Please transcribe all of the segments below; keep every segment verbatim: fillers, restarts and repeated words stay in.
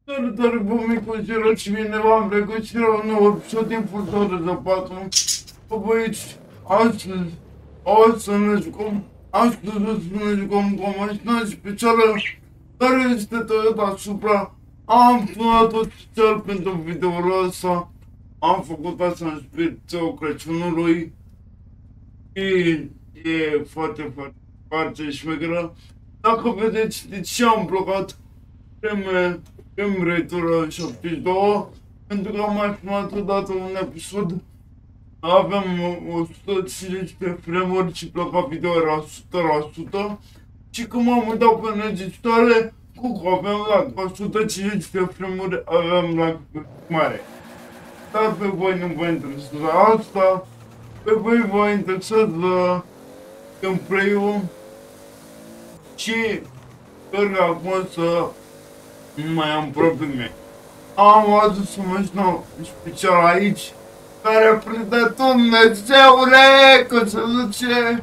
Salutare, bă, micuților, și bine v-am pregătit și la un nou episod din Furtorul de patru. Bă, băieți, astăzi, astăzi să ne jucăm, astăzi să ne jucăm cu o mașină specială care este Toyota Supra. Am tunat-o special pentru videoul ăsta, am făcut asta în spiritul Crăciunului și e foarte, foarte, foarte șmecheră. Dacă vedeți de ce am blocat Prime, prime retură șaptezeci și doi, pentru că am mai filmat odată un episod, aveam o sută cincizeci de frame-uri și placa video era o sută la sută și când m-am uitat pe înregistrare, cu aveam lag, o sută cincizeci de frame-uri aveam lag mare. Dar pe voi nu vă interesează asta, pe voi vă interesează gameplay-ul și sper că acum să nu mai am probleme. Am adus o mașină specială aici care prinde Dumnezeule că se duce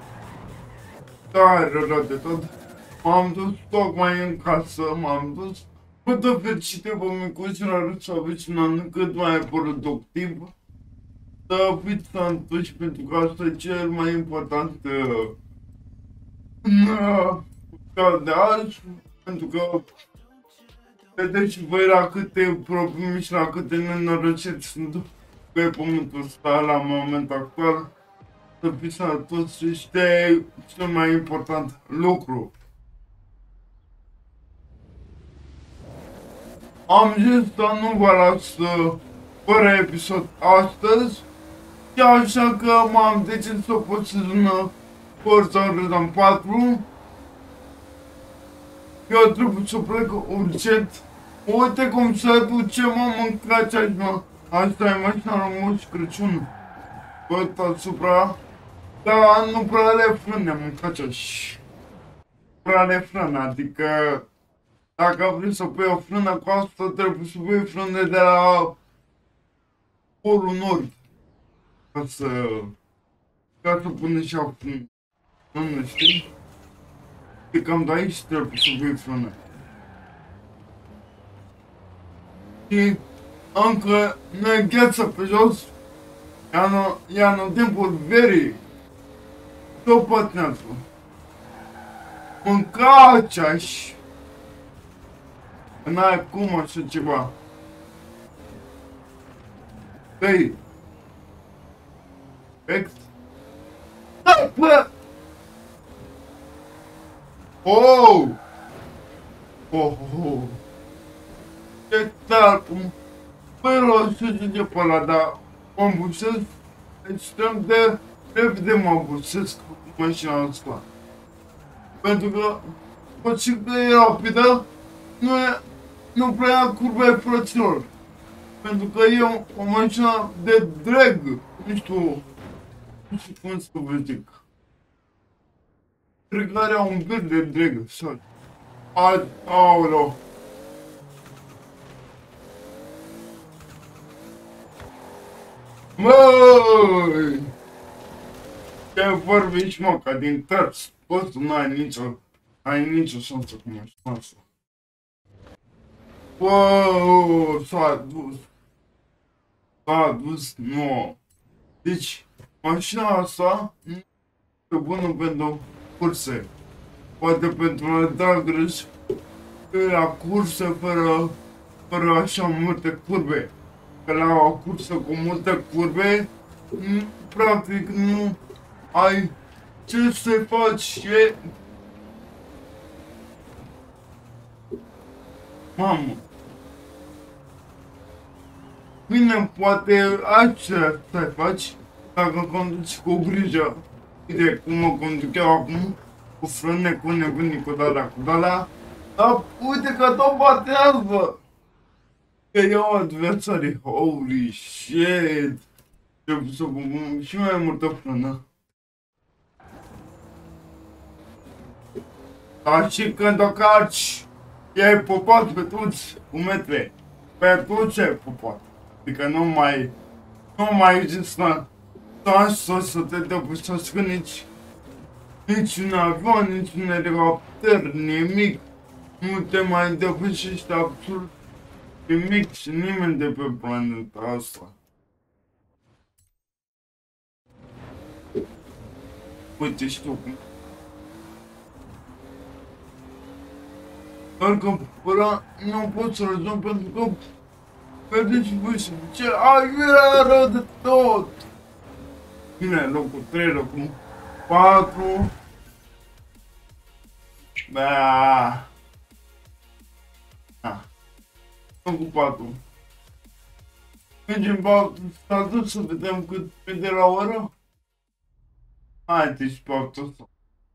tare rău de tot. M-am dus tocmai în casă, m-am dus. Vă dă fericite, vă micuților, să aveți un an cât mai productiv. Să fiți sănătoși pentru că asta e cel mai important în ziua de azi, pentru că vedeți și voi la câte probleme și la câte nenorociri sunt pe pământul ăsta la moment actual. Să fiți sănătoși, este cel mai important lucru. Am zis să nu vă las fără episod astăzi și așa că m-am decis să postez un Forza Horizon patru. Eu trebuie să plec urgent. Uite cum se duce, mă, mâncați aici, mă. Asta e mașina la Moș Crăciun. Toyota Supra. Dar nu prea are frâne, mâncați aici. Nu prea are frână, adică dacă vrei să pui o frână cu asta, trebuie să pui frâne de la Polul Nord. Ca să... ca să pune și o frână. Nu știi? E cam de aici trebuie să pui frână. Și încă ne gheață pe jos, e anotimpul verii. Tot pătnează. Mâncați aici. N-ai cum așa ceva. Păi. Ex. Da, bă! Oh! Oh, oh! Ce tare! Păi rău să zice pe ăla, dar mă îmbusesc extrem de repede, mă îmbusesc cu mașina asta. Pentru că, pot și că e rapidă, nu e, nu prea ia curbe frăților. Pentru că e o, o mașină de drag, nu știu, nu știu cum să vă zic. Dragarea un pic de drag, sau... Aoleu! Măi! Ce vorbiți, mă, ca din tărți, poți să n-ai nicio, ai nicio șansă cu mașina asta. Wow, s-a dus. S-a dus, nu. Deci, mașina asta nu e bună pentru curse. Poate pentru a da greș la curse fără, fără așa multe curbe. Că la o cursă cu multe curbe, practic nu ai ce să faci. E... Mamă. Bine, poate așa să faci dacă conduci cu grijă. Uite cum mă conduc eu acum, cu frâne, cu nebunii, cu de-alea, cu de-alea. Dar uite că tot batează. Că iau adversarii, holy shit! Trebuie să pun și mai multă frână. Dar și când o carci, i-ai popat pe toți cu metre. Pe toți ai popat. Adică nu mai, nu mai există șansă să te depășească nici, nici un avion, nici un elicopter, nimic. Nu te mai depășești absolut nimic și nimeni de pe planeta asta. Uite și tu cum. Doar că ăla nu pot să rezolv pentru că vedeți voi să ce aiară de tot. Bine, locul trei, locul patru. Da. Da. Locul patru. Mergem pe status să vedem cât pe de la oră. Haideți pe autostradă.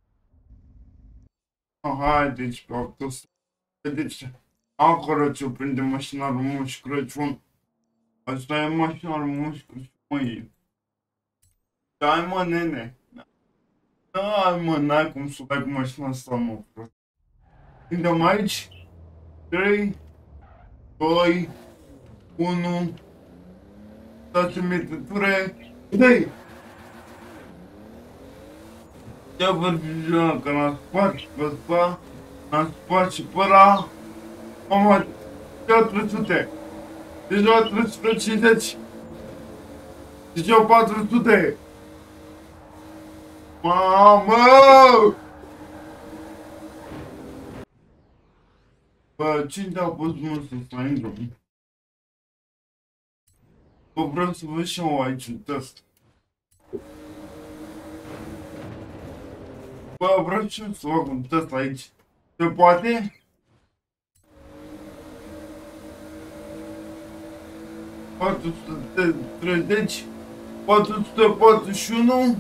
Haideți pe autostradă. Vedeți, acolo ce prinde mașina lui Moș Crăciun. Asta e mașina lui Moș Crăciun, măi. Dai mă, nene. Dai mă, n-ai cum să dai cu mașina asta, mă, frate. Prindem aici. trei, doi, unu. Dați metăture. Dă-i! Ia vărgijona că n-a spart pe ăsta. N-a spart și pe ăla. Mama, deja trei sute. Deja trei sute cincizeci. Deja patru sute. Mamă! Bă, cine a fost mult să stai în drum? Bă, vreau să văd și eu aici un test. Bă, vreau și eu să fac un test aici. Se poate? patru sute treizeci, patru sute patruzeci și unu.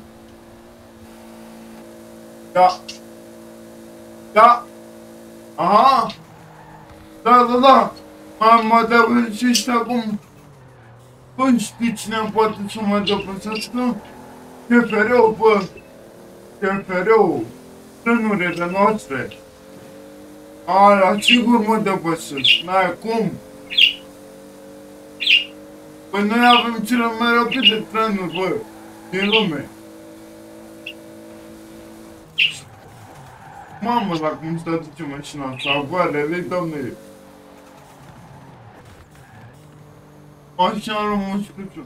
Da. Da. Aha. Da, da, da. Mama, dar și ăștia acum. Bă, știi cine poate să mă depășească? T F R-ul, bă. T F R-ul. Trenurile noastre. Ala, sigur mă depășesc. N-ai cum. Păi noi avem cele mai rapide trenuri, bă, din lume. Mamă, la cum se aduce mașina asta, avalele, doamne. Mașina lui Moș Crăciun.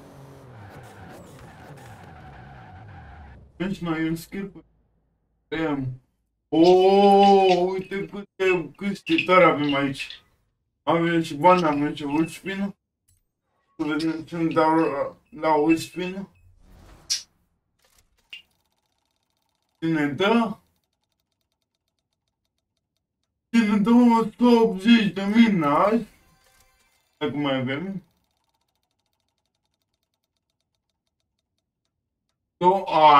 Mașina e un skill, bă. Oooo, uite câte câștigări avem aici. Avem și bani, avem și ulspină. Să vedem ce îmi dau la, la ulspină. Cine dă? Cine dă o sută optzeci de mii, n-ai? Dacă mai avem. Tu,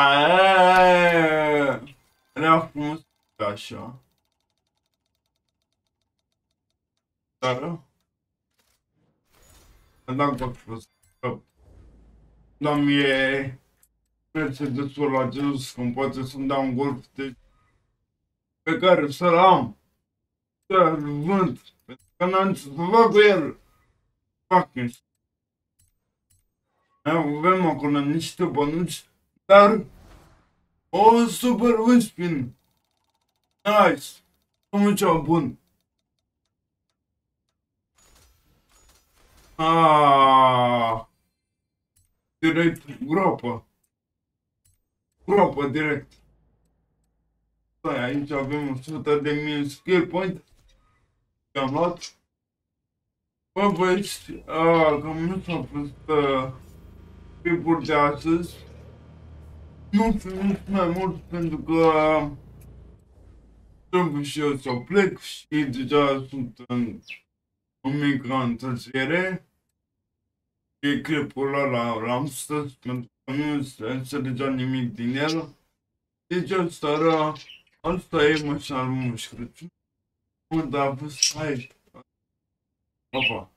aaa, era frumos așa. Dar, dacă a fost că da mie Mercedes-ul la Jesus, când poate să-mi dau un Golf de pe care să-l am, să-l vând, pentru că n-am ce să fac cu el. Fucking. Avem acolo niște bănuți, dar o super Wispin. Nice. Nu cea bun. Aaaa. Direct groapă. Groapă direct. Stai, aici avem o sută de mii skill point. I-am luat. Bă, băieți, cam nu s-a pus clipuri de astăzi. Nu filmez mai mult pentru că trebuie și eu să plec și deja sunt în o mică întârziere. Și clipul ăla l-am stăs pentru că nu se înțelegea nimic din el. Deci asta era, asta e mașina lui Moș Crăciun. Mă, dar vă stai. Pa, pa.